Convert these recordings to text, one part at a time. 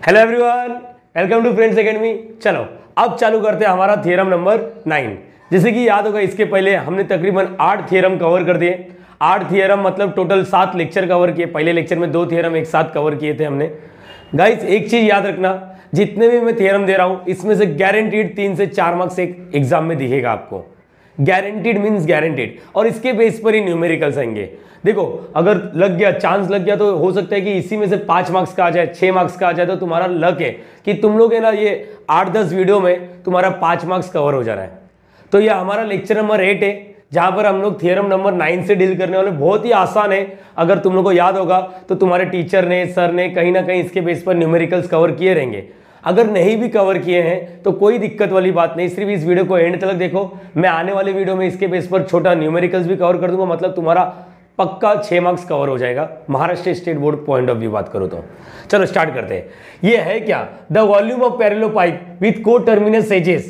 Hello everyone, welcome to friends academy. चलो अब चालू करते हैं हमारा थ्योरम नंबर 9। जैसे कि याद होगा इसके पहले हमने तकरीबन 8 थ्योरम कवर कर दिए। 8 थ्योरम मतलब टोटल 7 लेक्चर कवर किए। पहले लेक्चर में 2 थ्योरम एक साथ कवर किए थे हमने। गाइस एक चीज याद रखना, जितने भी मैं थ्योरम दे रहा हूं इसमें से गारंटीड 3 से 4 मार्क्स एक एग्जाम में दिखेगा आपको। गारंटीड मीन्स गारंटीड, और इसके बेस पर ही न्यूमेरिकल्स आएंगे। देखो अगर लग गया, चांस लग गया तो हो सकता है कि इसी में से 5 मार्क्स का आ जाए, 6 मार्क्स का आ जाए, तो तुम्हारा लक है कि तुम लोग है ना ये 8-10 वीडियो में तुम्हारा 5 मार्क्स कवर हो जा रहा है। तो ये हमारा लेक्चर नंबर 8 है, जहां पर हम लोग थ्योरम नंबर 9 से डील करने वाले। बहुत ही आसान है। अगर तुम लोग को याद होगा तो तुम्हारे टीचर ने, सर ने कहीं ना कहीं इसके बेस पर न्यूमेरिकल्स कवर किए रहेंगे। अगर नहीं भी कवर किए हैं तो कोई दिक्कत वाली बात नहीं, सिर्फ इस वीडियो को एंड तक देखो। मैं आने वाले वीडियो में इसके बेस पर छोटा न्यूमेरिकल्स भी कवर कर दूंगा, मतलब तुम्हारा पक्का 6 मार्क्स कवर हो जाएगा Maharashtra state board point of view बात करो तो। चलो स्टार्ट करते हैं। ये है क्या, the volume of parallel pipe with coterminous edges.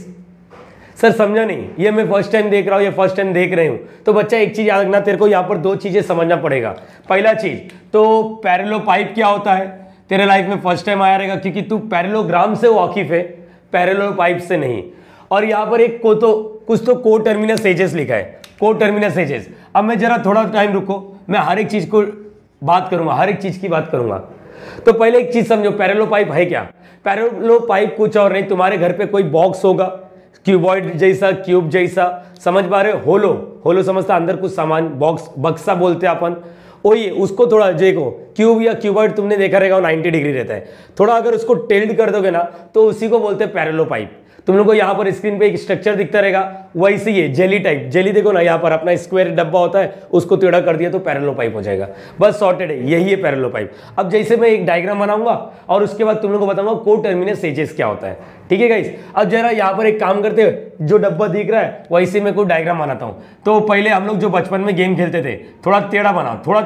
Sir समझा नहीं, ये मैं फर्स्ट टाइम देख रहा हूं, ये फर्स्ट टाइम देख रहे हूं। तो बच्चा एक चीज याद रखना, तेरे को यहाँ पर 2 चीजें समझना पड़ेगा। पहला चीज तो पैरेलल पाइप क्या होता है, तेरे लाइफ में फर्स्ट टाइम आया रहेगा क्योंकि तू पैरेललोग्राम से वाकिफ है, पैरेलल पाइप से नहीं। और यहाँ पर एक कुछ तो को टर्मिनस एजेस लिखा है, को टर्मिनस एजेस। अब मैं जरा थोड़ा टाइम रुको, मैं हर एक चीज को बात करूंगा, हर एक चीज की बात करूंगा। तो पहले एक चीज समझो, पैरेलल पाइप है क्या। पैरेलल पाइप कुछ और नहीं, तुम्हारे घर पे कोई बॉक्स होगा, क्यूबॉइड जैसा, क्यूब जैसा, समझ पा रहे हो। होलो समझता, अंदर कुछ सामान, बॉक्स बक्सा बोलते हैं अपन। वही उसको थोड़ा देखो, क्यूब या क्यूबॉइड तुमने देखा रहेगा 90 डिग्री रहता है। थोड़ा अगर उसको टिल्ट कर दोगे ना तो उसी को बोलते हैं पैरेलल पाइप। तुम लोग को यहाँ पर स्क्रीन पे एक स्ट्रक्चर दिखता रहेगा, वैसे ही है जेली टाइप। जेली देखो ना, यहाँ पर अपना स्क्वायर डब्बा होता है, उसको टेढ़ा कर दिया तो पैरेलल पाइप हो जाएगा। बस सॉर्टेड है, यही है पैरेलल पाइप। अब जैसे मैं एक डायग्राम बनाऊंगा और उसके बाद तुम लोग को बताऊंगा को टर्मिनस एजेस क्या होता है। ठीक है गाइस, अब जरा यहाँ पर एक काम करते हैं, जो डब्बा दिख रहा है वैसे मैं कोई डायग्राम बनाता हूँ। तो पहले हम लोग जो बचपन में गेम खेलते थे, थोड़ा टेढ़ा बनाओ, थोड़ा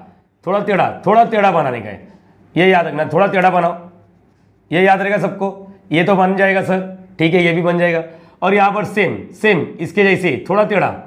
टेढ़ा बनाने का है, ये याद रखना। थोड़ा टेढ़ा बनाओ, ये याद रहेगा सबको। ये तो बन जाएगा सर, ठीक है, ये भी बन जाएगा। और यहाँ पर सेम इसके जैसे थोड़ा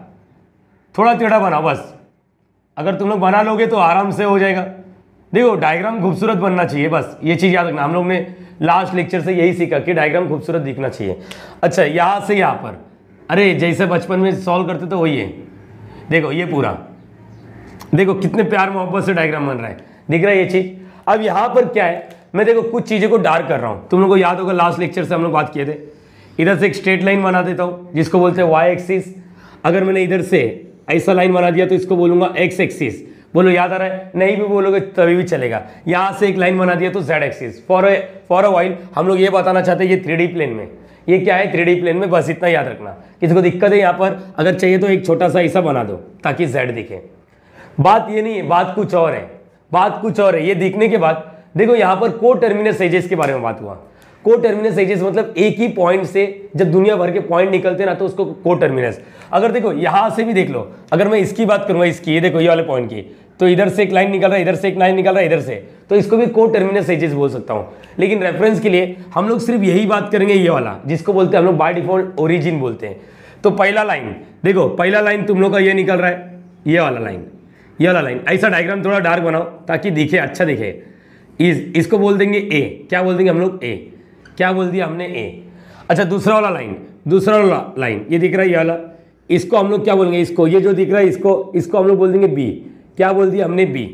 टेढ़ा बनाओ बस। अगर तुम लोग बना लोगे तो आराम से हो जाएगा। देखो डायग्राम खूबसूरत बनना चाहिए, बस ये चीज़ याद रखना। हम लोग ने लास्ट लेक्चर से यही सीखा कि डायग्राम खूबसूरत दिखना चाहिए। अच्छा, यहाँ से यहाँ पर, अरे जैसे बचपन में सॉल्व करते तो वही है। देखो ये पूरा, देखो कितने प्यार मोहब्बत से डायग्राम बन रहा है, दिख रहा है ये चीज़। अब यहाँ पर क्या है, मैं देखो कुछ चीज़ों को डार्क कर रहा हूँ। तुम लोग को याद होगा लास्ट लेक्चर से हम लोग बात किए थे। इधर से एक स्ट्रेट लाइन बना देता हूँ जिसको बोलते हैं वाई एक्सिस। अगर मैंने इधर से ऐसा लाइन बना दिया तो इसको बोलूंगा एक्स एक्सिस। बोलो याद आ रहा है, नहीं भी बोलोगे तभी भी चलेगा। यहाँ से एक लाइन बना दिया तो Z axis. For a while हम लोग ये बताना चाहते हैं ये 3D प्लेन में, ये क्या है 3D प्लेन में, बस इतना याद रखना। किसी को दिक्कत है यहाँ पर, अगर चाहिए तो एक छोटा सा ऐसा बना दो ताकि जेड दिखे। बात ये नहीं है, बात कुछ और है, बात कुछ और है। ये दिखने के बाद देखो यहाँ पर को टर्मिनस एजेस के बारे में बात हुआ। को टर्मिनस एजेस मतलब एक ही पॉइंट से जब दुनिया भर के पॉइंट निकलते ना तो उसको को टर्मिनस। अगर देखो यहाँ से भी देख लो, अगर मैं इसकी बात करूंगा, इसकी, ये देखो ये वाले पॉइंट की, तो इधर से एक लाइन निकल रहा है, इधर से एक लाइन निकल रहा है, इधर से, तो इसको भी को टर्मिनस एजेस बोल सकता हूँ। लेकिन रेफरेंस के लिए हम लोग सिर्फ यही बात करेंगे, ये वाला जिसको बोलते हैं हम लोग बाय डिफॉल्ट ओरिजिन बोलते हैं। तो पहला लाइन देखो, पहला लाइन तुम लोग का ये निकल रहा है, ये वाला लाइन। ऐसा डायग्राम थोड़ा डार्क बनाओ ताकि दिखे, अच्छा दिखे। इसको बोल देंगे ए। क्या बोल देंगे हम लोग, ए। क्या बोल दिया हमने, ए। अच्छा, दूसरा वाला लाइन ये दिख रहा है, ये वाला, इसको हम लोग क्या बोलेंगे, इसको, ये जो दिख रहा है इसको हम लोग बोल देंगे बी। क्या बोल दिया हमने, बी।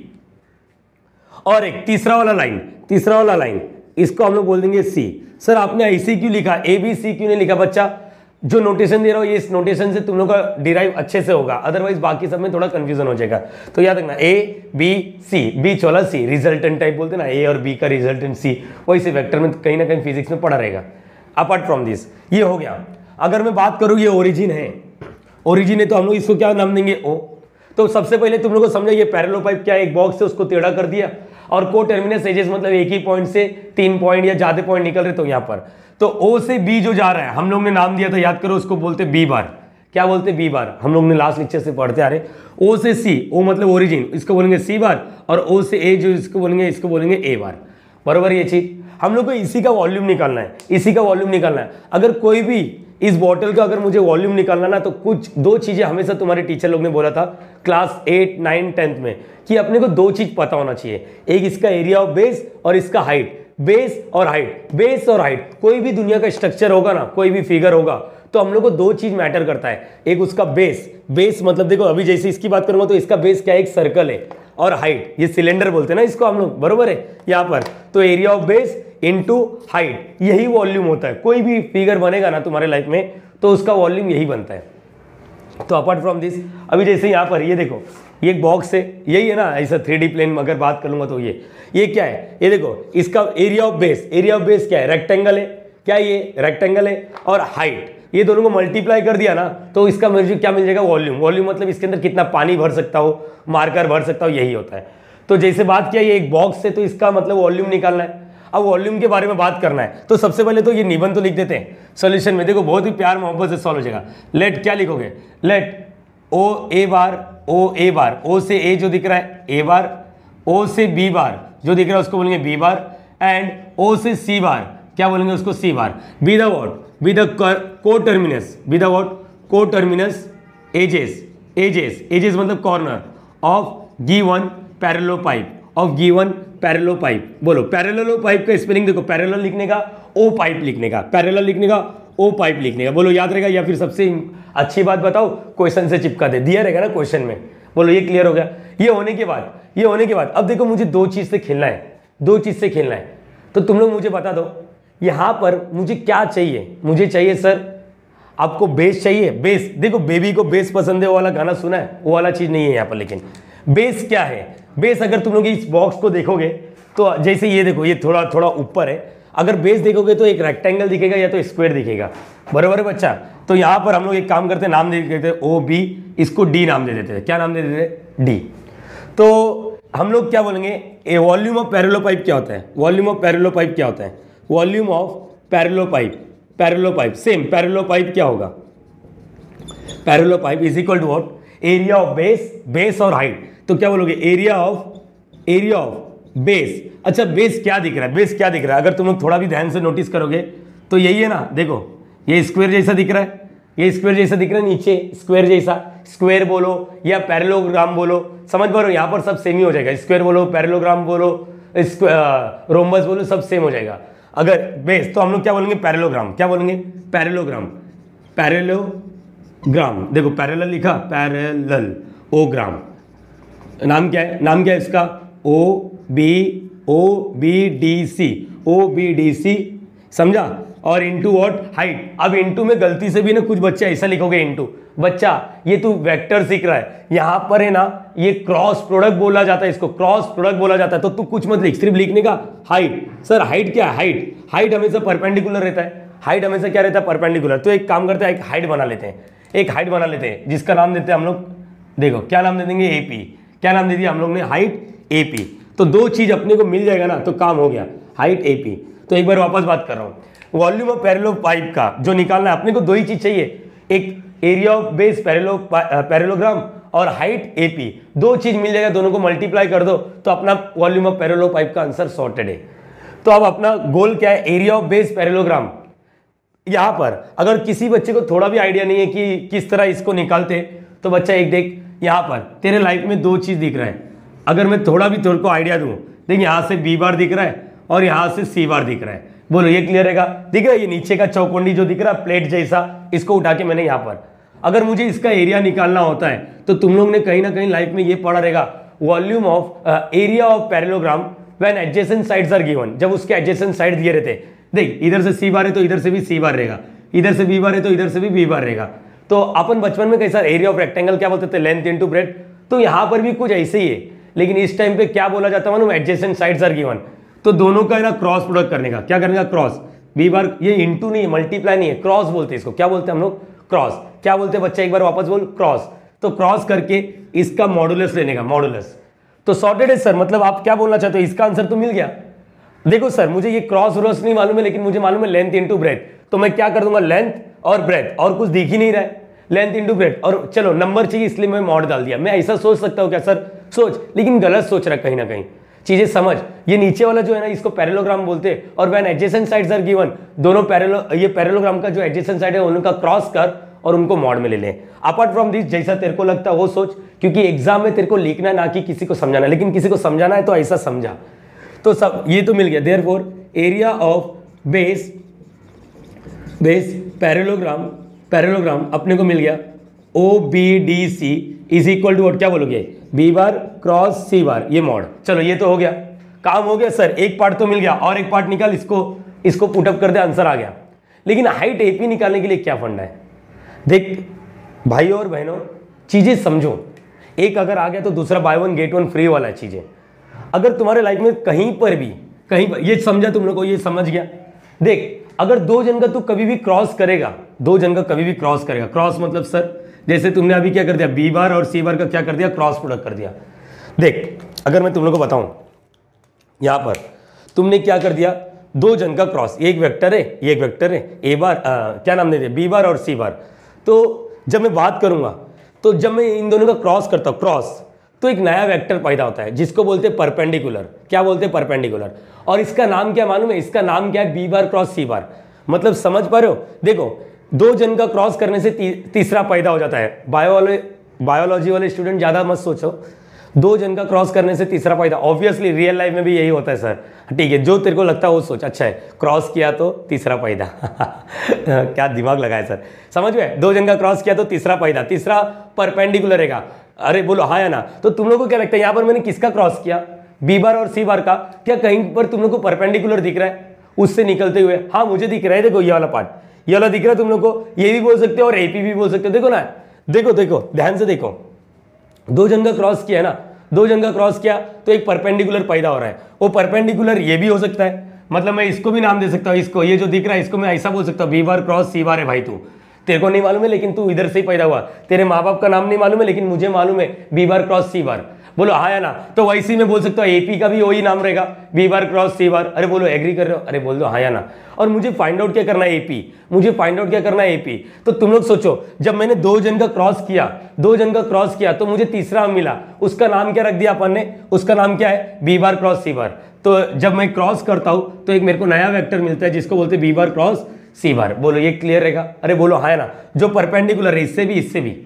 और एक तीसरा वाला लाइन इसको हम लोग बोल देंगे सी। सर आपने ऐसे क्यों लिखा, ए बी सी क्यों नहीं लिखा? बच्चा जो नोटेशन दे रहा हूँ, ये इस नोटेशन से तुम लोग का डिराइव अच्छे से होगा, अदरवाइज बाकी सब में थोड़ा कंफ्यूजन हो जाएगा। तो याद रखना, ए बी सी, बी चौला सी, रिजल्टेंट टाइप बोलते हैं ना, ए और बी का रिजल्टेंट सी, वैसे वेक्टर में कहीं ना कहीं फिजिक्स में पढ़ा रहेगा। अपार्ट फ्रॉम दिस, ये हो गया। अगर मैं बात करूँ, ये ओरिजिन है तो हम लोग इसको क्या नाम देंगे, ओ। तो सबसे पहले तुम लोग को समझो ये पैरेलल पाइप क्या है, एक बॉक्स से उसको टेढ़ा कर दिया। और को टर्मिनस एजेस मतलब एक ही पॉइंट से 3 पॉइंट या ज्यादा पॉइंट निकल रहे, तो यहाँ पर तो ओ से बी जो जा रहा है, हम लोग ने नाम दिया था, याद करो, उसको बोलते बी बार। क्या बोलते, बी बार। हम लोग ने लास्ट लेक्चर से पढ़ते आ रहे। ओ से सी, ओ मतलब ओरिजिन, इसको बोलेंगे सी बार। और ओ से ए जो इसको बोलेंगे ए बार। बराबर, ये चीज हम लोग को इसी का वॉल्यूम निकालना है। अगर कोई भी इस बॉटल का अगर मुझे वॉल्यूम निकालना ना, तो कुछ 2 चीजें हमेशा तुम्हारे टीचर लोग ने बोला था क्लास 8, 9, 10th में, कि अपने को 2 चीज पता होना चाहिए। एक इसका एरिया ऑफ बेस और इसका हाइट। बेस और हाइट, बेस और हाइट, कोई भी दुनिया का स्ट्रक्चर होगा ना, कोई भी फिगर होगा तो हम लोग को दो चीज मैटर करता है, एक उसका बेस, बेस मतलब देखो अभी जैसे इसकी बात करूंगा तो इसका बेस क्या है, एक सर्कल है, और हाइट ये सिलेंडर बोलते हैं ना इसको हम लोग, बरोबर है यहाँ पर, तो area of base into height, यही वॉल्यूम होता है। कोई भी फिगर बनेगा ना तुम्हारे लाइफ में तो उसका वॉल्यूम यही बनता है। तो अपार्ट फ्रॉम दिस, अभी जैसे यहाँ पर ये देखो, ये एक बॉक्स है, यही है ना, ऐसा 3D प्लेन में अगर बात करूंगा तो ये क्या है, ये देखो इसका area of base, area of base क्या है, रेक्टेंगल है, क्या ये रेक्टेंगल है, और हाइट, ये दोनों को मल्टीप्लाई कर दिया ना तो इसका मुझे क्या मिल जाएगा, वॉल्यूम। वॉल्यूम मतलब इसके अंदर कितना पानी भर सकता हो, मार्कर भर सकता हो, यही होता है। तो जैसे बात किया ये एक बॉक्स है तो इसका मतलब वॉल्यूम निकालना है। अब वॉल्यूम के बारे में बात करना है तो सबसे पहले तो ये निबंध तो लिख देते हैं सॉल्यूशन में, देखो बहुत ही प्यार मोहब्बत से सॉल्व हो जाएगा। लेट क्या लिखोगे, लेट ओ ए बार, ओ से ए जो दिख रहा है ए बार, ओ से बी बार जो दिख रहा है उसको बोलेंगे बी बार, एंड ओ से सी बार क्या बोलेंगे उसको C bar, be the what, be the coterminous, be the what coterminous edges, edges मतलब corner of given parallel pipe, of given parallel pipe. बोलो पैरेलल पाइप का स्पेलिंग देखो, parallel लिखने का ओ पाइप लिखने का, पैरेलल लिखने का ओ पाइप लिखने का, बोलो याद रहेगा या फिर सबसे अच्छी बात बताओ क्वेश्चन से चिपका दे, दिया रहेगा ना क्वेश्चन में, बोलो ये क्लियर हो गया। ये होने के बाद अब देखो मुझे दो चीज से खेलना है, तो तुम लोग मुझे बता दो यहां पर मुझे क्या चाहिए, मुझे चाहिए सर आपको बेस चाहिए, बेस, देखो बेबी को बेस पसंद है वो वाला गाना सुना है, वो वाला चीज नहीं है यहाँ पर, लेकिन बेस क्या है, बेस अगर तुम लोग इस बॉक्स को देखोगे तो जैसे ये देखो ये थोड़ा थोड़ा ऊपर है, अगर बेस देखोगे तो एक रेक्टेंगल दिखेगा या तो स्क्वायर दिखेगा, बराबर है बच्चा। तो यहाँ पर हम लोग एक काम करते हैं, नाम दे देते हैं ओ बी, इसको डी नाम दे देते हैं, क्या नाम दे देते हैं, डी। तो हम लोग क्या बोलेंगे, वॉल्यूम ऑफ पैरेलल पाइप क्या होता है, वॉल्यूम ऑफ पैरेलल पाइप क्या होता है, volume of parallel pipe, same parallel pipe क्या होगा, parallel pipe is equal to what, area of base और हाइट। तो क्या बोलोगे, एरिया ऑफ बेस। अच्छा बेस क्या दिख रहा है, अगर तुम लोग थोड़ा भी ध्यान से नोटिस करोगे तो यही है ना, देखो ये स्क्वायर जैसा दिख रहा है, नीचे स्क्वायर जैसा, स्क्वायर बोलो या पैरेललोग्राम बोलो, समझ पा रहे हो, यहाँ पर सब सेम ही हो जाएगा, स्क्वायर बोलो, पैरेललोग्राम बोलो, रोम्बस बोलो, सब सेम हो जाएगा। अगर बेस तो हम लोग क्या बोलेंगे, पैरेललोग्राम, क्या बोलेंगे, पैरेललोग्राम, देखो पैरेलल लिखा, पैरेलल ओ ग्राम, नाम क्या है इसका, ओ बी डी सी, समझा, और इंटू व्हाट, हाइट। अब इंटू में गलती से भी ना कुछ बच्चे ऐसा लिखोगे इंटू, बच्चा ये तू वेक्टर सीख रहा है, यहां पर है ना ये क्रॉस प्रोडक्ट बोला जाता है, इसको क्रॉस प्रोडक्ट बोला जाता है, तो तू कुछ मत लिख, सिर्फ लिखने का हाइट। सर हाइट क्या है, हाइट हमेशा परपेंडिकुलर रहता है, हाइट हमेशा क्या रहता है, परपेंडिकुलर। तो एक काम करते हैं, एक हाइट बना लेते हैं, जिसका नाम देते हैं हम लोग, देखो क्या नाम दे देंगे, एपी। क्या नाम दे दिया हम लोग ने, हाइट एपी। तो दो चीज अपने को मिल जाएगा ना तो काम हो गया, हाइट एपी। तो एक बार वापस बात कर रहा हूं, वॉल्यूम ऑफ पैरेलल पाइप का जो निकालना है अपने को, दो ही चीज चाहिए, एक एरिया ऑफ बेस पैरेललोग्राम और हाइट एपी, दो चीज मिल जाएगा, दोनों को मल्टीप्लाई कर दो तो अपना वॉल्यूम ऑफ पैरेलल पाइप का आंसर सॉर्टेड है। तो अब अपना गोल क्या है, एरिया ऑफ बेस पैरेललोग्राम। यहां पर अगर किसी बच्चे को थोड़ा भी आइडिया नहीं है कि किस तरह इसको निकालते, तो बच्चा एक देख, यहां पर तेरे लाइफ में दो चीज दिख रहा है, अगर मैं थोड़ा भी तेरे को आइडिया दूं, देख यहां से बी बार दिख रहा है और यहां से सी बार दिख रहा है, बोलो ये क्लियर रहेगा, दिख रहा है ये नीचे का चौकोंडी जो दिख रहा है प्लेट जैसा, इसको उठा के मैंने यहां पर, अगर मुझे इसका एरिया निकालना होता है तो तुम लोग ने कहीं ना कहीं लाइफ में ये पढ़ा रहेगा, volume of area of parallelogram when adjacent sides are given, जब उसके एडजेसेंट साइड दिए रहते, देख इधर से सी बार है तो इधर से भी सी बार रहेगा, इधर से बी बार है तो इधर से भी बी बार रहेगा। तो अपन बचपन में कैसा एरिया ऑफ रेक्टेंगल क्या बोलते थे, लेंथ इनटू ब्रेड्थ, तो यहां पर भी कुछ ऐसे ही है, लेकिन इस टाइम पे क्या बोला जाता है मालूम, एडजेसेंट साइड्स आर गिवन, तो दोनों का है ना क्रॉस प्रोडक्ट करने का, क्या करने का, क्रॉस, बी बार, ये इंटू नहीं है, मल्टीप्लाई नहीं है, क्रॉस बोलते हैं इसको, क्या बोलते हैं हम लोग, क्रॉस। क्या बोलते हैं बच्चा, एक बार वापस बोल, क्रॉस। तो क्रॉस करके इसका मॉडुलस लेने का, मॉडुलस। तो सॉर्टेड है सर, मतलब आप क्या बोलना चाहते हो, इसका आंसर तो मिल गया। देखो सर मुझे ये क्रॉस व्रॉस नहीं मालूम है, लेकिन मुझे मालूम है लेंथ इंटू ब्रेथ, तो मैं क्या कर दूंगा, लेंथ और ब्रेथ, और कुछ दिख ही नहीं रहा है, लेंथ इंटू ब्रेथ, और चलो नंबर चाहिए इसलिए मैं मॉड डाल दिया। मैं ऐसा सोच सकता हूँ क्या सर, सोच, लेकिन गलत सोच रहा कहीं ना कहीं, चीजें समझ। ये नीचे वाला जो है ना इसको पैरेललोग्राम बोलते हैं, और when adjacent sides are given, दोनों ये पैरेललोग्राम का जो एडजेसेंट साइड है उनका क्रॉस कर और उनको मॉड में ले ले। अपार्ट फ्रॉम दिस जैसा तेरे को लगता है वो सोच, क्योंकि एग्जाम में तेरे को लिखना ना कि किसी को समझाना, लेकिन किसी को समझाना है तो ऐसा समझा। तो सब ये तो मिल गया, therefore area of base parallelogram अपने को मिल गया OBDC is equal to what, क्या बोलोगे, B bar cross C bar, ये मॉड। चलो ये तो हो गया, काम हो गया सर, एक पार्ट तो मिल गया, और एक पार्ट निकाल, इसको पुटअप कर दे, आंसर आ गया। लेकिन हाइट AP निकालने के लिए क्या फंडा है? देख भाई और बहनों, चीजें समझो, एक अगर आ गया तो दूसरा buy one get one free वाला चीजें। अगर तुम्हारे लाइफ में कहीं पर ये समझा तुम लोग को, ये समझ गया। देख अगर दो जन का तू कभी भी क्रॉस करेगा, क्रॉस मतलब सर जैसे तुमने अभी क्या कर दिया, B बार और C बार का क्या कर दिया, क्रॉस प्रोडक्ट कर दिया। देख अगर मैं तुम लोग को बताऊं, यहां पर तुमने क्या कर दिया, दो जन का क्रॉस, एक वेक्टर है, A बार क्या नाम दे दिया, B बार और C बार। तो जब मैं बात करूंगा, तो जब मैं इन दोनों का क्रॉस करता हूं, क्रॉस, तो एक नया वेक्टर पैदा होता है जिसको बोलते हैं परपेंडिकुलर। क्या बोलते हैं, परपेंडिकुलर। और इसका नाम क्या मालूम है, इसका नाम क्या है, B bar cross C bar. मतलब समझ पा रहे हो? देखो दो जन का क्रॉस करने से तीसरा पैदा हो जाता है। बायोलॉजी वाले स्टूडेंट ज्यादा मत सोचो, दो जन का क्रॉस करने से तीसरा पैदा, ऑब्वियसली रियल लाइफ में भी यही होता है सर। ठीक है, जो तेरे को लगता है वो सोच, अच्छा है, क्रॉस किया तो तीसरा पैदा क्या दिमाग लगाया सर, समझ गए? दो जन का क्रॉस किया तो तीसरा पैदा, तीसरा परपेंडिकुलर रहेगा। अरे बोलो हाँ या ना? तो तुम लोग को क्या लगता है, यहाँ पर मैंने किसका क्रॉस किया, B बार और C बार का? क्या कहीं पर तुम लोग को परपेंडिकुलर दिख रहा है उससे निकलते हुए? हाँ मुझे दिख रहा है, देखो ये वाला पार्ट, ये वाला दिख रहा है तुम लोग को, ये भी बोल सकते हो और AP भी बोल सकते हो। देखो ना, देखो ध्यान से देखो, दो जन का क्रॉस किया है ना, दो जन का क्रॉस किया तो एक परपेंडिकुलर पैदा हो रहा है। वो परपेंडिकुलर ये भी हो सकता है, मतलब मैं इसको भी नाम दे सकता हूँ, इसको, ये जो दिख रहा है इसको मैं ऐसा बोल सकता हूँ, B bar cross C bar है भाई। तू, तेरे को नहीं मालूम है लेकिन तू इधर से ही पैदा हुआ, तेरे माँ बाप का नाम नहीं मालूम है लेकिन मुझे मालूम है B bar cross C bar. बोलो हाँ या ना? तो वैसे ही मैं बोल सकता हूँ AP का भी वही नाम रहेगा, B bar cross C bar. अरे बोलो एग्री कर रहे हो? अरे बोल दो हाँ या ना। और मुझे फाइंड आउट क्या करना है, AP, मुझे फाइंड आउट क्या करना है, AP। तो तुम लोग सोचो, जब मैंने दो जन का क्रॉस किया तो मुझे तीसरा मिला, उसका नाम क्या रख दिया अपन ने, उसका नाम क्या है, B bar cross C bar. तो जब मैं क्रॉस करता हूं तो एक मेरे को नया वेक्टर मिलता है जिसको बोलते हैं B bar cross C bar. बोलो ये क्लियर रहेगा? अरे बोलो हाँ या ना? जो परपेंडिकुलर है इससे भी।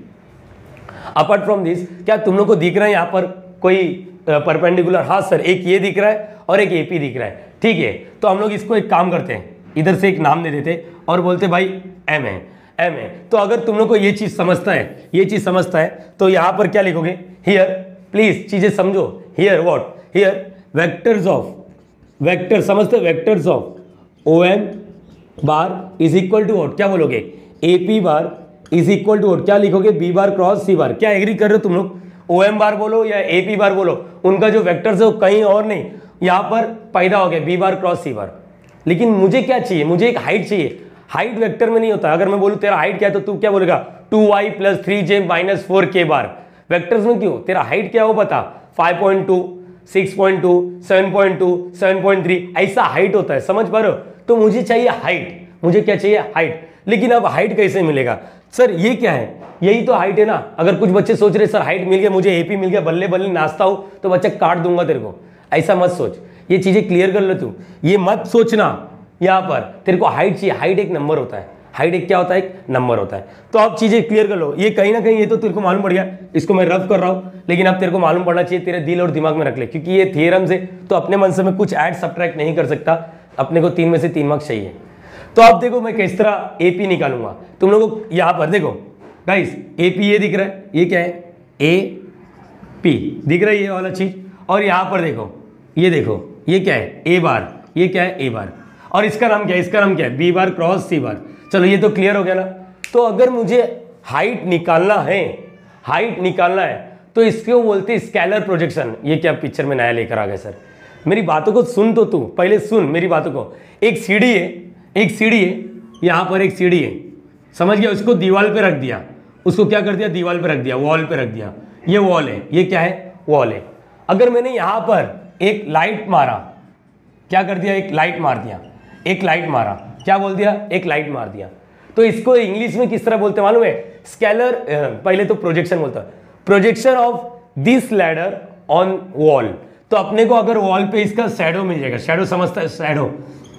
अपार्ट फ्रॉम दिस, क्या तुम लोग को दिख रहा है यहाँ पर कोई परपेंडिकुलर? हाँ सर, एक ये दिख रहा है और एक AP दिख रहा है। ठीक है, तो हम लोग इसको एक काम करते हैं, इधर से एक नाम दे देते और बोलते भाई M है। तो अगर तुम लोग को ये चीज समझता है, तो यहाँ पर क्या लिखोगे, हियर, प्लीज चीजें समझो, हियर व्हाट, हियर वेक्टर समझते, vectors of OM bar is equal to what, क्या बोलोगे, AP bar is equal to what, क्या लिखोगे, B bar cross C bar. क्या एग्री कर रहे हो तुम लोग? OM बार बोलो या AP बार बोलो, उनका जो वेक्टर्स है वो कहीं और नहीं, यहाँ पर पैदा हो गया B bar cross C bar. लेकिन मुझे क्या चाहिए, मुझे एक हाइट चाहिए। हाइट वेक्टर में नहीं होता। अगर मैं बोलूं तेरा हाइट क्या है तो तू क्या बोलेगा, 2y + 3j - 4k बार। वेक्टर्स में क्यों, तेरा हाइट क्या हो बता, 5.2, 6.2, 7.2, 7.3, ऐसा हाइट होता है, समझ पा रहे हो? तो मुझे चाहिए हाइट, मुझे क्या चाहिए, हाइट। लेकिन अब हाइट कैसे मिलेगा सर, ये क्या है, यही तो हाइट है ना। अगर कुछ बच्चे सोच रहे सर हाइट मिल गया, मुझे AP मिल गया, बल्ले बल्ले नाचता हूं तो बच्चा काट दूंगा तेरे को, ऐसा मत सोच। ये चीजें क्लियर कर ले तू, ये मत सोचना। यहाँ पर तेरे को हाइट चाहिए, हाइट एक नंबर होता है, हाइट एक क्या होता है, एक नंबर होता है। तो आप चीजें क्लियर कर लो, ये कहीं ना कहीं ये तो तेरे को मालूम पड़ गया, इसको मैं रफ कर रहा हूँ, लेकिन अब तेरे को मालूम पड़ना चाहिए, तेरे दिल और दिमाग में रख ले, क्योंकि ये थियरम से तो अपने मन से मैं कुछ ऐड सब्ट्रैक्ट नहीं कर सकता, अपने को 3 में से 3 मार्क्स चाहिए। तो अब देखो मैं किस तरह AP निकालूंगा। तुम लोगों को यहाँ पर देखो गाइस, AP ये दिख रहा है, ये क्या है, AP दिख रहा है ये वाला चीज। और यहाँ पर देखो, ये देखो ये क्या है, A बार, ये क्या है, A बार। और इसका नाम क्या है, इसका नाम क्या है, B bar cross C bar. चलो ये तो क्लियर हो गया ना। तो अगर मुझे हाइट निकालना है तो इसको बोलते हैं स्केलर प्रोजेक्शन। ये क्या पिक्चर में नया लेकर आ गया सर, मेरी बातों को सुन तो तू पहले सुन मेरी बातों को। एक सीढ़ी है, यहाँ पर एक सीढ़ी है, समझ गया, उसको दीवार पे रख दिया, उसको क्या कर दिया, दीवार पे रख दिया, वॉल पे रख दिया। ये वॉल है, ये क्या है, वॉल है। अगर मैंने यहाँ पर एक लाइट मारा, क्या कर दिया, एक लाइट मार दिया, एक लाइट मारा, क्या बोल दिया, एक लाइट मार दिया। तो इसको इंग्लिश में किस तरह बोलते हैं मालूम है, स्केलर, पहले तो प्रोजेक्शन बोलता है, projection of this ladder on wall. तो अपने को अगर वॉल पे इसका शैडो मिल जाएगा, शैडो समझता है, शैडो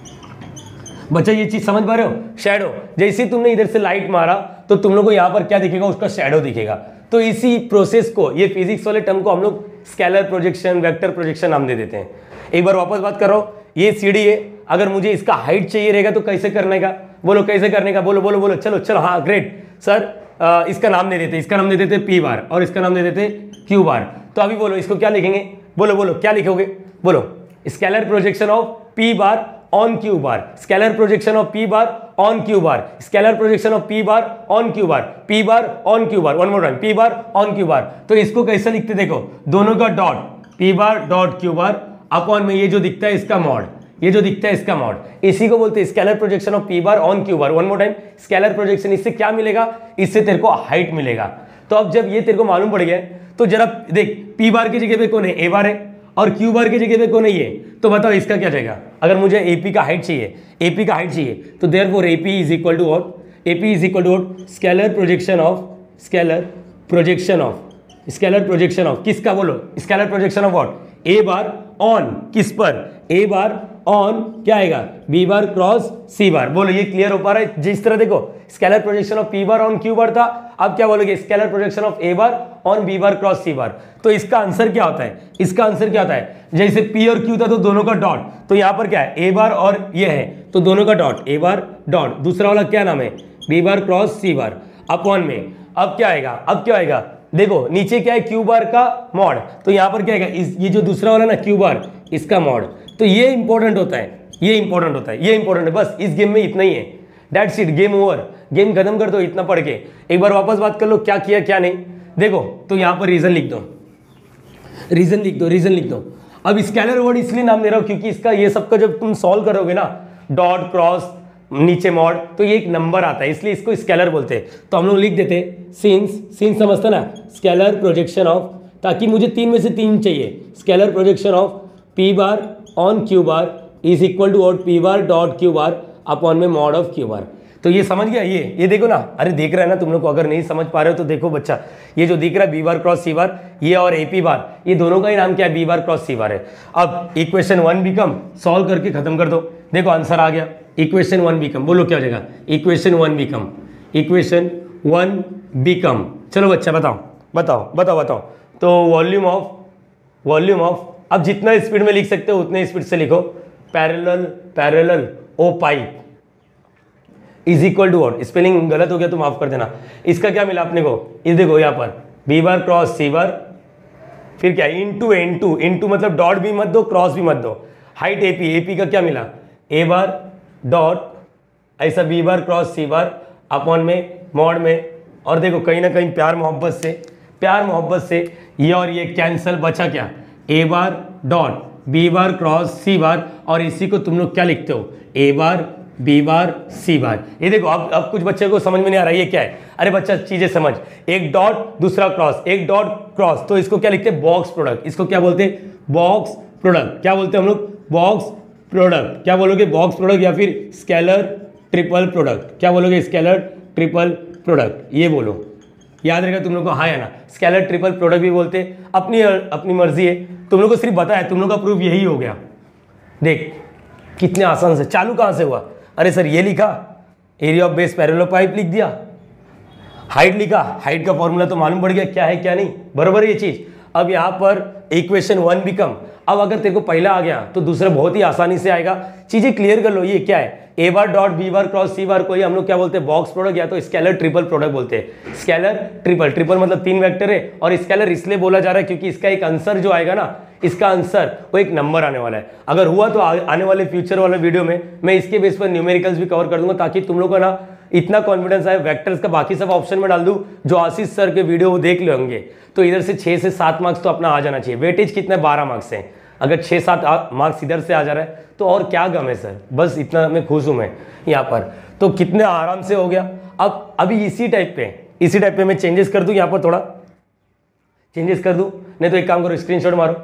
बच्चा ये चीज समझ पा रहे हो, शैडो। जैसे तुमने इधर से लाइट मारा तो तुम लोग को यहाँ पर क्या दिखेगा, उसका शैडो दिखेगा। तो इसी प्रोसेस को, ये फिजिक्स वाले टर्म को हम लोग स्केलर प्रोजेक्शन, वेक्टर प्रोजेक्शन नाम दे देते हैं। एक बार वापस बात कर रहा हूँ, ये सीढ़ी है, अगर मुझे इसका हाइट चाहिए रहेगा तो कैसे करने का, बोलो कैसे करने का, बोलो बोलो बोलो, चलो चलो, हाँ ग्रेट सर। इसका नाम दे देते, इसका नाम दे देते पी बार और इसका नाम दे देते क्यू बार। तो अभी बोलो इसको क्या लिखेंगे, बोलो बोलो क्या लिखोगे, बोलो scalar projection of P bar on Q bar, scalar projection of P bar on Q bar, scalar projection of P bar on Q bar, P bar on Q bar, one more time, P bar on Q bar. तो इसको कैसे लिखते देखो, दोनों का dot, P bar dot Q bar upon में ये जो दिखता है इसका मॉड, ये जो दिखता है इसका मॉड, इसी को बोलते हैं scalar projection of P bar on Q bar. One more time, scalar projection, इससे क्या मिलेगा, इससे तेरे को हाइट मिलेगा। तो अब जब ये तेरे को मालूम पड़ गया तो जरा देख, पी बार की जगह पे कौन है, ए बार है, और क्यू बार की जगह पे कौन है ये, तो बताओ इसका क्या जाएगा। अगर मुझे एपी का हाइट चाहिए, एपी का हाइट चाहिए, तो therefore AP is equal to what, AP is equal to what, scalar projection of, scalar projection of, scalar projection of किसका, बोलो scalar projection of what, A bar on किस पर, ए bar on क्या आएगा, B bar cross C बार। बोलो ये clear हो पा रहा है। जिस तरह देखो scalar projection of P bar on Q bar था, अब क्या बोलोगे, scalar projection of A bar on B bar cross C bar. तो इसका आंसर क्या होता है, इसका आंसर क्या होता है, जैसे पी और क्यू था तो दोनों का डॉट, तो यहां पर क्या है, ए बार और ये है तो दोनों का डॉट, ए बार डॉट, दूसरा वाला क्या नाम है, B bar cross C bar upon में। अब क्या आएगा, अब क्या आएगा, देखो नीचे क्या है, क्यू बार का मॉड, तो यहां पर क्या आएगा, ये जो दूसरा वाला ना क्यू बार, इसका मॉड। तो ये इंपॉर्टेंट होता है, ये इंपॉर्टेंट होता है, ये इंपॉर्टेंट है। बस इस गेम में इतना ही है, that's it, game over, game खत्म कर दो इतना पढ़ के। एक बार वापस बात कर लो क्या किया क्या नहीं। देखो तो यहां पर रीजन लिख दो, रीजन लिख दो, रीजन लिख दो। अब स्केलर वर्ड इसलिए नाम दे रहा हूं क्योंकि इसका ये सबका जब तुम सॉल्व करोगे ना, डॉट क्रॉस नीचे मॉड, तो ये एक नंबर आता है, इसलिए इसको स्केलर बोलते हैं। तो हम लोग लिख देते सिंस, सिंस समझते ना, स्केलर प्रोजेक्शन ऑफ, ताकि मुझे 3 में से 3 चाहिए, scalar projection of P bar on Q bar is equal to what, P bar dot Q bar upon में मॉड ऑफ क्यू बार। तो ये समझ गया, ये देखो ना, अरे देख रहा है ना तुम लोग को, अगर नहीं समझ पा रहे हो तो देखो बच्चा, ये जो दिख रहा है बी बार क्रॉस सी बार, ये और ए पी बार, ये दोनों का ही नाम क्या है, बी बार क्रॉस सी बार है। अब इक्वेशन 1 बिकम, सॉल्व करके खत्म कर दो, देखो आंसर आ गया, इक्वेशन 1 बिकम, बोलो क्या हो जाएगा, इक्वेशन 1 बिकम, इक्वेशन 1 बिकम, चलो बच्चा बताओ बताओ बताओ बताओ। तो वॉल्यूम ऑफ, वॉल्यूम ऑफ, अब जितना स्पीड में लिख सकते हो उतने स्पीड से लिखो, parallel, parallelopiped is equal to what, spelling गलत हो गया तो माफ कर देना। इसका क्या मिला अपने को, इस देखो यहाँ पर B bar cross C bar, फिर क्या इनटू, इनटू, इनटू मतलब डॉट भी मत दो क्रॉस भी मत दो, हाइट एपी, एपी का क्या मिला, ए बार डॉट ऐसा B bar cross C bar upon में मॉड में। और देखो कहीं ना कहीं प्यार मोहब्बत से, प्यार मोहब्बत से ये और ये कैंसल, बचा क्या, A bar dot B bar cross C bar, और इसी को तुम लोग क्या लिखते हो, ए बार बी बार सी बार। ये देखो अब कुछ बच्चे को समझ में नहीं आ रहा है ये क्या है, अरे बच्चा चीजें समझ, एक डॉट दूसरा क्रॉस, एक डॉट क्रॉस, तो इसको क्या लिखते हैं, बॉक्स प्रोडक्ट, इसको क्या बोलते हैं, बॉक्स प्रोडक्ट। क्या बोलते हैं हम लोग, बॉक्स प्रोडक्ट। क्या बोलोगे, बॉक्स प्रोडक्ट, या फिर स्केलर ट्रिपल प्रोडक्ट, क्या बोलोगे, स्केलर ट्रिपल प्रोडक्ट, ये बोलो, याद रहेगा तुम लोग को, हाँ या ना, स्केलर ट्रिपल प्रोडक्ट भी बोलते हैं, अपनी अपनी मर्जी है, तुम लोग को सिर्फ बताया, तुम लोग का प्रूफ यही हो गया। देख कितने आसान से, चालू कहाँ से हुआ, अरे सर ये लिखा, area of base parallel pipe लिख दिया, हाइट लिखा, हाइट का फॉर्मूला तो मालूम पड़ गया क्या है क्या नहीं, बरोबर है ये चीज। अब यहाँ पर इक्वेशन 1 बिकम, अब अगर तेरे को पहला आ गया तो दूसरा बहुत ही आसानी से आएगा। चीजें क्लियर कर लो, ये क्या है, A bar dot B bar cross C bar को ही हम लोग क्या बोलते हैं, बॉक्स प्रोडक्ट, या तो स्केलर ट्रिपल प्रोडक्ट बोलते हैं। स्केलर ट्रिपल, ट्रिपल मतलब 3 वेक्टर है, और स्केलर इसलिए बोला जा रहा है क्योंकि इसका एक आंसर जो आएगा ना, इसका आंसर वो एक नंबर आने वाला है। अगर हुआ तो आने वाले फ्यूचर वाले वीडियो में मैं इसके बेस पर न्यूमेरिकल्स भी कवर कर दूंगा, ताकि तुम लोग को ना इतना कॉन्फिडेंस आए, वेक्टर्स का बाकी सब ऑप्शन में डाल दूं, जो आशीष सर के वीडियो वो देख लेंगे, तो इधर से 6 से 7 मार्क्स तो अपना आ जाना चाहिए। वेटेज कितना, 12 मार्क्स है, अगर 6-7 मार्क्स इधर से आ जा रहा है तो और क्या गम है सर, बस इतना मैं खुश हूं मैं यहाँ पर, तो कितने आराम से हो गया। अब अभी इसी टाइप पे मैं चेंजेस कर दूं, यहाँ पर थोड़ा चेंजेस कर दूं, नहीं तो एक काम करो स्क्रीनशॉट मारो।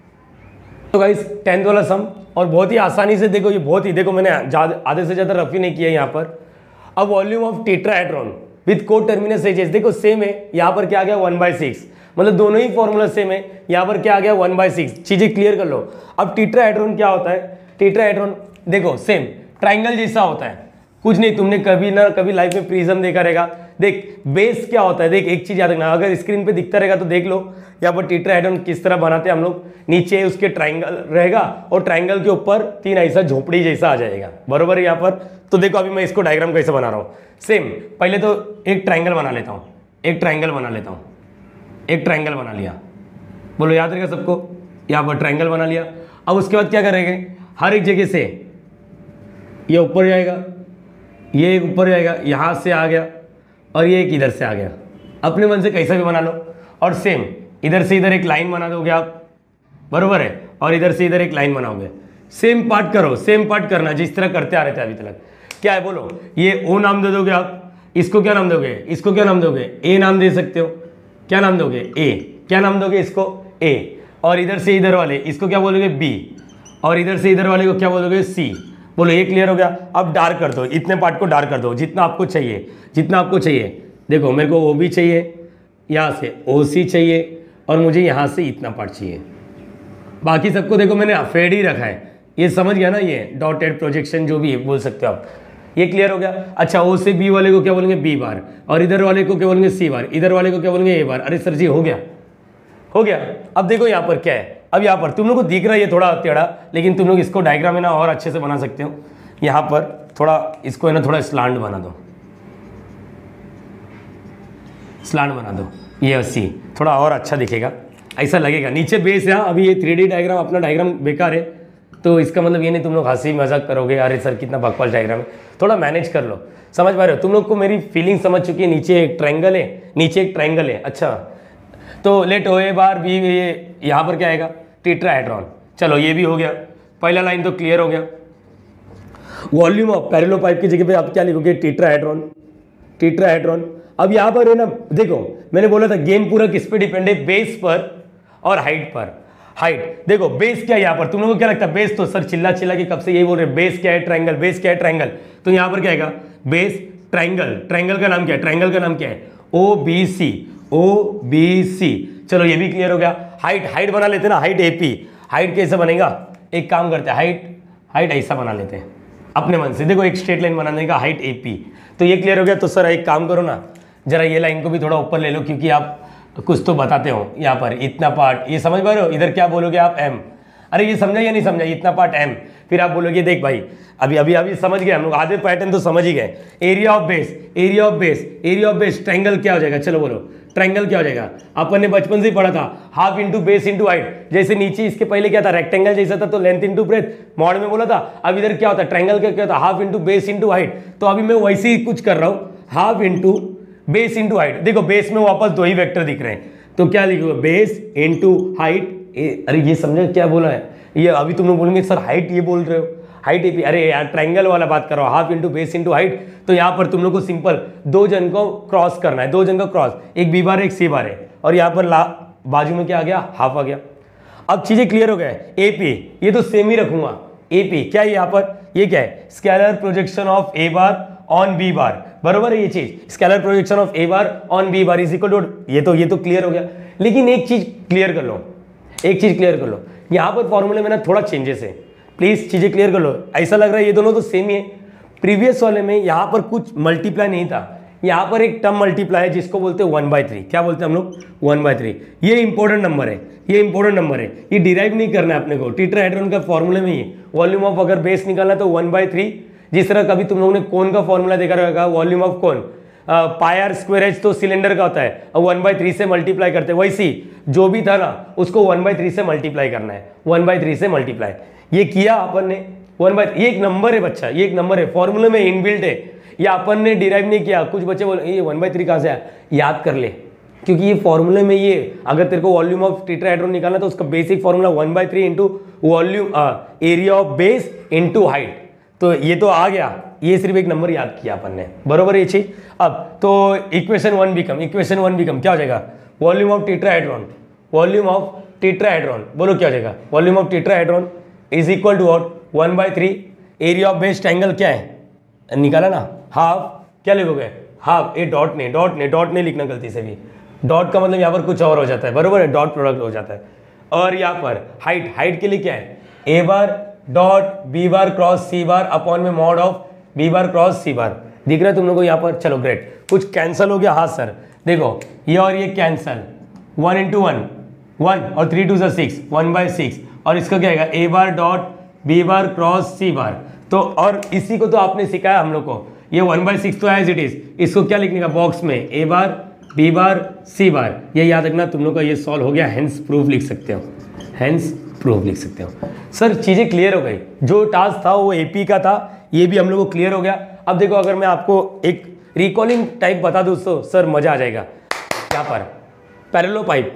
तो गाइस 10th वाला सम, और बहुत ही आसानी से देखो, ये बहुत ही, देखो मैंने आधे से ज़्यादा रफ ही नहीं किया यहाँ पर। अब volume of tetrahedron with coterminous edges, देखो सेम है, यहाँ पर क्या आ गया 1/6, मतलब दोनों ही फॉर्मूला सेम है, यहाँ पर क्या आ गया 1/6। चीजें क्लियर कर लो। अब टेट्राहेड्रॉन क्या होता है, टेट्राहेड्रॉन देखो सेम ट्राइंगल जैसा होता है, कुछ नहीं, तुमने कभी ना कभी लाइफ में प्रिज्म देखा रहेगा, देख बेस क्या होता है, देख एक चीज याद रखना, अगर स्क्रीन पे दिखता रहेगा तो देख लो यहाँ पर टेट्राहेड्रॉन किस तरह बनाते हैं हम लोग। नीचे उसके ट्राइंगल रहेगा और ट्राइंगल के ऊपर 3 ऐसा झोपड़ी जैसा आ जाएगा, बरोबर है यहाँ पर। तो देखो अभी मैं इसको डायग्राम कैसे बना रहा हूँ। सेम पहले तो एक ट्राइंगल बना लेता हूँ, एक ट्राइंगल बना लेता हूँ, एक ट्राइंगल बना लिया, बोलो याद रहेगा सबको, यहाँ पर ट्राइंगल बना लिया। अब उसके बाद क्या करेंगे, हर एक जगह से ये ऊपर जाएगा, ये एक ऊपर जाएगा, यहाँ से आ गया और ये एक इधर से आ गया, अपने मन से कैसा भी बना लो। और सेम इधर से इधर एक लाइन बना दोगे आप, बरोबर है, और इधर से इधर एक लाइन बनाओगे। सेम पार्ट करो, सेम पार्ट करना जिस तरह करते आ रहे थे अभी तक। क्या है बोलो, ये ओ नाम दे दोगे आप, इसको क्या नाम दोगे, इसको क्या नाम दोगे, ए नाम दे सकते हो, क्या नाम दोगे ए, क्या नाम दोगे इसको ए, और इधर से इधर वाले इसको क्या बोलोगे बी, और इधर से इधर वाले को क्या बोलोगे सी। बोलो ये क्लियर हो गया। अब डार्क कर दो, इतने पार्ट को डार्क कर दो जितना आपको चाहिए, जितना आपको चाहिए। देखो मेरे को ओ भी चाहिए, यहाँ से ओ सी चाहिए, और मुझे यहाँ से इतना पार्ट चाहिए। बाकी सबको देखो मैंने फेड ही रखा है, ये समझ गया ना, ये डॉटेड प्रोजेक्शन जो भी है बोल सकते हो आप। ये क्लियर हो गया। अच्छा ओ से बी वाले को क्या बोलेंगे बी बार, और इधर वाले को क्या बोलेंगे सी बार, इधर वाले को क्या बोलेंगे ए बार। अरे सर जी हो गया, हो गया। अब देखो यहाँ पर क्या है, अब यहाँ पर तुम लोग को दिख रहा है ये थोड़ा टेढ़ा, लेकिन तुम लोग इसको डायग्राम है ना और अच्छे से बना सकते हो। यहाँ पर थोड़ा इसको है ना थोड़ा स्लांट बना दो, स्लांट बना दो, ये सी थोड़ा और अच्छा दिखेगा, ऐसा लगेगा। नीचे बेस है, अभी ये 3D डायग्राम अपना डायग्राम बेकार है, तो इसका मतलब ये नहीं तुम लोग हंसी मजाक करोगे अरे सर कितना बकवास डायग्राम है। थोड़ा मैनेज कर लो, समझ पा रहे हो, तुम लोग को मेरी फीलिंग समझ चुकी है। नीचे एक ट्रायंगल है, नीचे एक ट्रायंगल है। अच्छा तो लेट ओ ए बार बी, ये यहाँ पर क्या आएगा टेट्राहेड्रॉन। चलो ये भी हो गया, पहला लाइन तो क्लियर हो गया। वॉल्यूम ऑफ पैरेलल पाइप की जगह पे आप क्या लिखोगे टेट्राहेड्रॉन, टेट्राहेड्रॉन। अब यहाँ पर है ना देखो मैंने बोला था गेम पूरा किस पे डिपेंड है, बेस पर और हाइट पर। हाइट देखो बेस क्या है यहाँ पर, तुम लोगों को क्या लगता है बेस, तो सर चिल्ला चिल्ला के कब से यही बोल रहे बेस क्या है ट्रायंगल, बेस क्या है ट्रायंगल। तो यहाँ पर क्या आएगा बेस ट्रायंगल, ट्रायंगल का नाम क्या है, ट्रायंगल का नाम क्या है O B C, O B C. चलो ये भी क्लियर हो गया। हाइट, हाइट बना लेते हैं ना, हाइट एपी। हाइट कैसे बनेगा, एक काम करते हैं हाइट, हाइट ऐसा बना लेते हैं अपने मन से। देखो एक स्ट्रेट लाइन बनाने का हाइट एपी, तो ये क्लियर हो गया। तो सर एक काम करो ना, जरा ये लाइन को भी थोड़ा ऊपर ले लो, क्योंकि आप कुछ तो बताते हो यहाँ पर इतना पार्ट, ये समझ पा रहे हो। इधर क्या बोलोगे आप एम, अरे ये समझा या नहीं समझा, इतना पार्ट एम। फिर आप बोलोगे देख भाई अभी अभी अभी समझ गए हम लोग, आधे पैटर्न तो समझ ही गए। Area of base, area of base, area of base triangle क्या हो जाएगा, चलो बोलो ट्रायंगल क्या हो जाएगा। अपन ने बचपन से ही पढ़ा था half into base into height. जैसे नीचे इसके पहले क्या था रेक्टेंगल जैसा था, तो लेंथ इंटू ब्रेथ मॉड में बोला था। अब इधर क्या होता है ट्रायंगल का क्या होता है half into base into height. तो अभी मैं वैसे ही कुछ कर रहा हूँ, half into base into height. देखो बेस में वापस दो ही वेक्टर दिख रहे हैं, तो क्या लिखोगे बेस इंटू हाइट। अरे ये समझे क्या बोला है, ये अभी तुम लोग बोलेंगे सर हाइट ये बोल रहे हो, हाइट एपी। अरे यार ट्रायंगल वाला बात करो, half into base into height. तो यहाँ पर तुम लोग को सिंपल दो जन को क्रॉस करना है, दो जन का क्रॉस, एक बी बार एक सी बार है, और यहाँ पर बाजू में क्या आ गया हाफ आ गया। अब चीजें क्लियर हो गए। एपी ये तो सेम ही रखूंगा, एपी क्या है यहाँ पर, ये क्या है scalar projection of A bar on B bar, बरोबर है ये चीज scalar projection of A bar on B bar is equal to, ये तो क्लियर हो गया। लेकिन एक चीज क्लियर कर लो, एक चीज क्लियर कर लो, यहाँ पर फॉर्मूले में ना थोड़ा चेंजेस है, प्लीज चीजें क्लियर कर लो। ऐसा लग रहा है ये दोनों तो सेम ही है। प्रीवियस वाले में यहाँ पर कुछ मल्टीप्लाई नहीं था, यहाँ पर एक टर्म मल्टीप्लाई है जिसको बोलते हैं 1/3। क्या बोलते हैं हम लोग 1/3। ये इंपॉर्टेंट नंबर है, ये इंपॉर्टेंट नंबर है, ये डिराइव नहीं करना है अपने को। टेट्राहेड्रॉन का फॉर्मूले में ही वॉल्यूम ऑफ अगर बेस निकालना है तो 1/3। जिस तरह कभी तुम लोगों ने कोन का फॉर्मूला देखा रहेगा, volume of cone pi r square h तो सिलेंडर का होता है, 1/3 से मल्टीप्लाई करते हैं। वैसी जो भी था ना उसको 1/3 से मल्टीप्लाई करना है, 1/3 से मल्टीप्लाई। ये किया अपन ने 1/3, ये एक नंबर है बच्चा, ये एक नंबर है, फॉर्मूले में इनबिल्ट है, ये अपन ने डिराइव नहीं किया। कुछ बच्चे बोले ये 1/3 कहाँ से आया, याद कर ले, क्योंकि ये फॉर्मूले में ये अगर तेरे को वॉल्यूम ऑफ टेट्राहेड्रॉन निकालना तो उसका basic formula 1/3 into volume area of base into height. तो ये तो आ गया, ये सिर्फ एक नंबर याद किया अपन ने, बरोबर ये चीज। अब तो इक्वेशन 1 बिकम क्या हो जाएगा volume of tetrahedron, volume of tetrahedron बोलो क्या हो जाएगा volume of tetrahedron is equal to what 1/3 area of base triangle क्या है निकाला ना हाफ, क्या लिखोगे हाफ। ये डॉट नहीं लिखना गलती से भी, डॉट का मतलब यहाँ पर कुछ और हो जाता है, बरोबर है, डॉट प्रोडक्ट हो जाता है। और यहाँ पर हाइट के लिए क्या है A bar dot B bar cross C bar upon में mod of B bar cross C bar. दिख रहा है तुम लोग को यहाँ पर? चलो ग्रेट, कुछ कैंसिल हो गया। हाँ सर देखो ये और ये कैंसिल, 1 into 1 1 और 3 2 6 1/6 और इसका क्या आएगा a bar dot b bar cross c bar. तो और इसी को तो आपने सिखाया हम लोग को, ये 1/6 तो एज इट इज, इसको क्या लिखने का बॉक्स में a bar b bar c bar, ये याद रखना तुम लोग का। ये सॉल्व हो गया, हेंस प्रूफ लिख सकते हो, हेंस प्रूफ लिख सकते हो। सर चीज़ें क्लियर हो गई, जो टास्क था वो एपी का था, ये भी हम लोग को क्लियर हो गया। अब देखो अगर मैं आपको एक रिकॉलिंग टाइप बता दूँ तो सर मज़ा आ जाएगा। यहाँ पर पैरेलल पाइप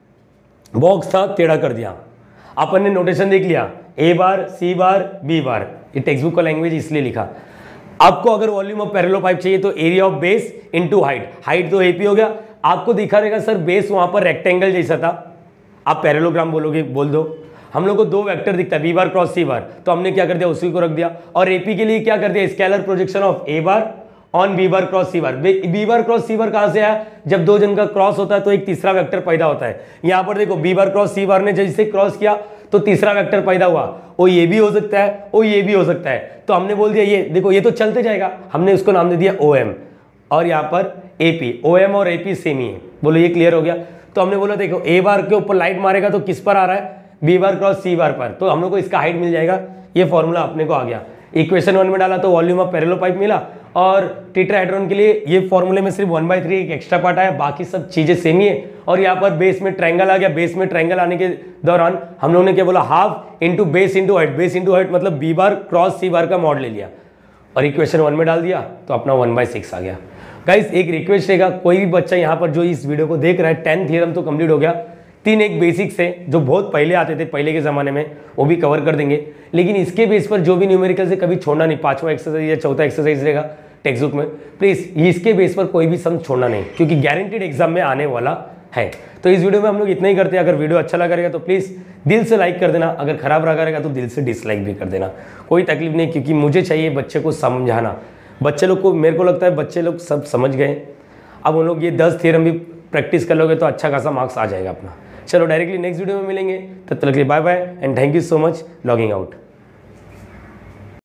बॉक्स था, टेढ़ा कर दिया, अपन ने नोटेशन देख लिया, ए बार सी बार बी बार, ये टेक्स्ट बुक का लैंग्वेज इसलिए लिखा। आपको अगर वॉल्यूम ऑफ पैरेलल पाइप चाहिए तो area of base into height, height तो एपी हो गया। आपको दिखा रहेगा सर बेस वहाँ पर रेक्टेंगल जैसा था, आप पैरेललोग्राम बोलोगे बोल दो। हम लोग को दो वेक्टर दिखता है B bar cross C bar, तो हमने क्या कर दिया उसी को रख दिया। और एपी के लिए क्या कर दिया, scalar projection of A bar on B bar cross C bar. B bar cross C bar कहाँ से आया, जब दो जन का क्रॉस होता है तो एक तीसरा वेक्टर पैदा होता है। यहाँ पर देखो बी बार क्रॉस सी बार ने जैसे क्रॉस किया तो तीसरा वेक्टर पैदा हुआ, वो ये भी हो सकता है, वो ये भी हो सकता है। तो हमने बोल दिया ये देखो ये तो चलते जाएगा, हमने उसको नाम दे दिया OM। और यहाँ पर AP, OM और AP सेम ही है। बोलो ये क्लियर हो गया। तो हमने बोला देखो ए बार के ऊपर लाइट मारेगा तो किस पर आ रहा है, बी बार क्रॉस सी बार पर, तो हम लोग को इसका हाइट मिल जाएगा। ये फॉर्मूला अपने को आ गया। इक्वेशन 1 में डाला तो वॉल्यूम ऑफ पैरेलल पाइप मिला, और टेट्राहेड्रॉन के लिए ये फॉर्मूले में सिर्फ 1/3 एक एक्स्ट्रा पार्ट आया, बाकी सब चीजें सेम ही है। और यहाँ पर बेस में ट्रायंगल आ गया। बेस में ट्रायंगल आने के दौरान हम लोगों ने क्या बोला, half into base into height. Base into height मतलब B bar cross C bar का मॉड ले लिया और इक्वेशन 1 में डाल दिया तो अपना 1/6 आ गया। गाइस एक रिक्वेस्ट रहेगा, कोई भी बच्चा यहाँ पर जो इस वीडियो को देख रहा है, 10 थ्योरम तो कंप्लीट हो गया, 3 एक बेसिक्स है जो बहुत पहले आते थे पहले के ज़माने में, वो भी कवर कर देंगे। लेकिन इसके बेस पर जो भी न्यूमेरिकल से कभी छोड़ना नहीं, 5वां एक्सरसाइज या 4था एक्सरसाइज रहेगा टेक्स्ट बुक में, प्लीज़ इसके बेस पर कोई भी सम छोड़ना नहीं, क्योंकि गारंटीड एग्जाम में आने वाला है। तो इस वीडियो में हम लोग इतना ही करते हैं। अगर वीडियो अच्छा लगा रहेगा तो प्लीज़ दिल से लाइक कर देना, अगर खराब लगा रहेगा तो दिल से डिसलाइक भी कर देना, कोई तकलीफ नहीं, क्योंकि मुझे चाहिए बच्चे को समझाना। बच्चे लोग को, मेरे को लगता है बच्चे लोग सब समझ गए। अब उन लोग ये 10 थ्योरम भी प्रैक्टिस कर लोगे तो अच्छा खासा मार्क्स आ जाएगा अपना। चलो डायरेक्टली नेक्स्ट वीडियो में मिलेंगे, तब तक के लिए bye bye and thank you so much. Logging out.